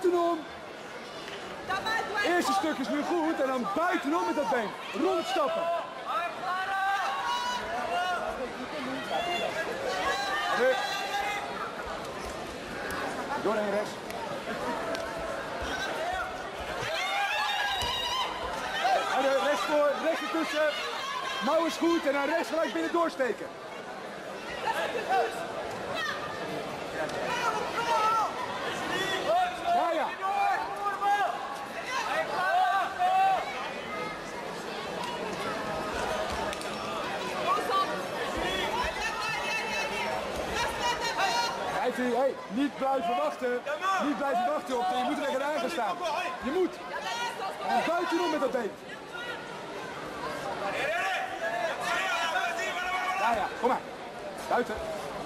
buitenom. Eerste stuk is nu goed en dan buitenom met dat been. Rondstappen. Nu. Doorheen rechts. Rechts voor, rechts ertussen. Mouw is goed en dan rechts gelijk binnen doorsteken. Ja, ja. Hey, niet blijven wachten. Niet blijven wachten op. Je moet er lekker aan gaan staan. Je moet. En buitenom met dat been. Ja, ja, kom maar. Buiten.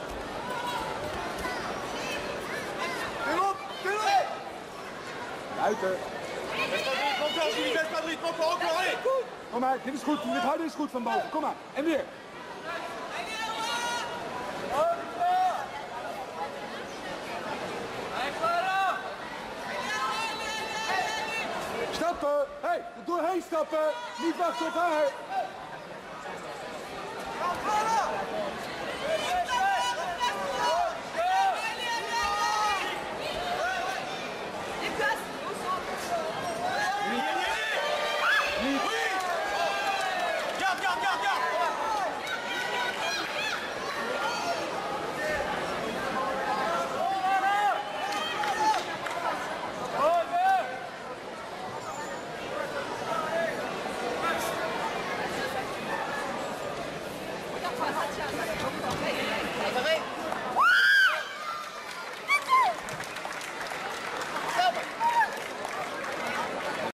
Buiten. Kom maar, dit is goed. Dit harde is goed van boven. Kom maar. En weer. Stappen. Hé, doorheen stappen. Niet wachten op haar.